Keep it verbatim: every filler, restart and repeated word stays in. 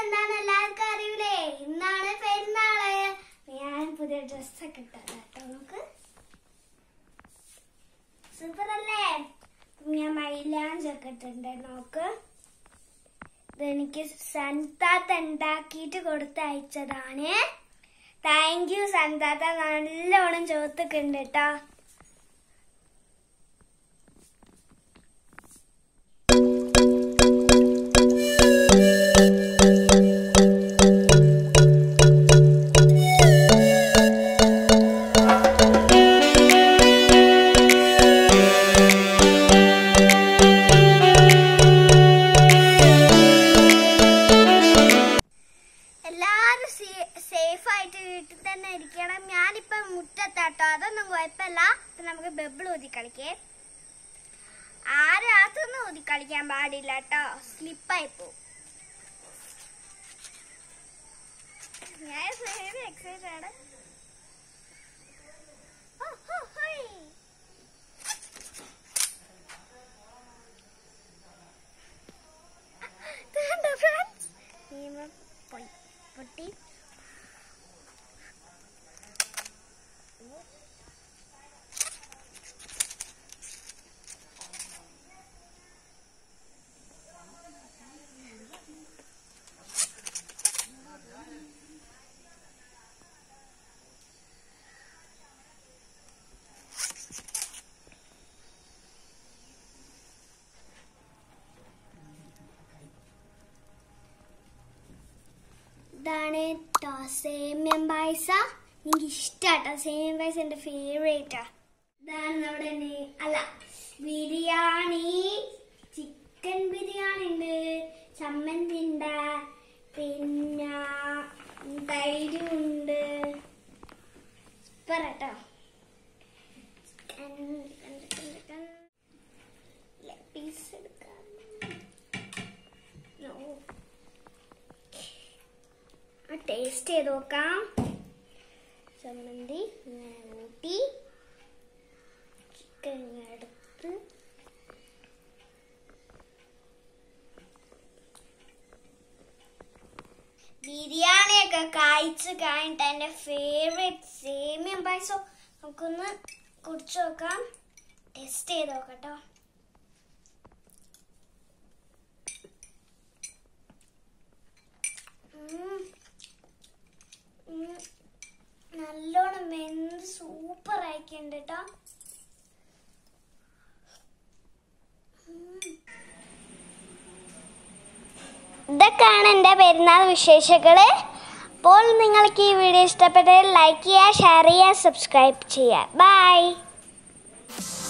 എന്താണെന്ന് എല്ലാവർക്കും അറിയൂലേ? ഇന്നാണ് പെരുന്നാള്. ഞാൻ പുതിയ ഡ്രസ്സൊക്കെ ഇട്ടത് കേട്ടോ. നമുക്ക് സൂപ്പർ അല്ലേ? ഞാൻ മൈലാഞ്ചൊക്കെ ഇട്ടിട്ടുണ്ട്. നോക്ക്, ഇതെനിക്ക് സന്താത്ത ഉണ്ടാക്കിയിട്ട് കൊടുത്തയച്ചതാണ്. Thank you സന്താത്ത. നല്ലോണം ചോത്തൊക്കെ ഉണ്ട് കേട്ടോ. സേഫായിട്ട് വീട്ടിൽ തന്നെ ഇരിക്കണം. ഞാനിപ്പം മുറ്റത്താട്ടോ, അതൊന്നും കുഴപ്പമില്ല. ഇപ്പം നമുക്ക് ബബിൾ ഊതി കളിക്കേ. ആരും അകത്തൊന്നും ഊതി കളിക്കാൻ പാടില്ല കേട്ടോ, സ്ലിപ്പായി പോവും. ഞാൻ എക്സൈറ്റഡ് ആണ്. പൊട്ടി ഇതാണ് സേമിയം പായസ. എനിക്ക് ഇഷ്ടാട്ടോ സേമിയം പായസം, എന്റെ ഫേവറേറ്റാ. ഇതാണ് നമ്മുടെ അല്ല ബിരിയാണി. ചിക്കൻ ബിരിയാണി ഉണ്ട്, ചമ്മന്തി ഉണ്ട്, പിന്നെ തൈരുണ്ട്. സൂപ്പറാട്ടോ. പീസ് എടുക്കാം. ടേസ്റ്റ് ചെയ്ത് നോക്കാം. ചമ്മന്തി ഇങ്ങനെ കൂട്ടി ചിക്കൻ എടുത്ത് ബിരിയാണിയൊക്കെ കഴിച്ച് കഴിഞ്ഞിട്ട് എൻ്റെ ഫേവറേറ്റ് സേമിയം പായസം നമുക്കൊന്ന് കുടിച്ചു നോക്കാം. ടെസ്റ്റ് ചെയ്ത് നോക്കട്ടോ. നല്ലോണം വെന്ത് സൂപ്പർ ആയിക്കുണ്ട് കേട്ടോ. ഇതൊക്കെയാണ് എൻ്റെ പെരുന്നാൾ വിശേഷങ്ങള്. അപ്പോൾ നിങ്ങൾക്ക് ഈ വീഡിയോ ഇഷ്ടപ്പെട്ടാൽ ലൈക്ക് ചെയ്യുക, ഷെയർ ചെയ്യുക, സബ്സ്ക്രൈബ് ചെയ്യുക. ബൈ.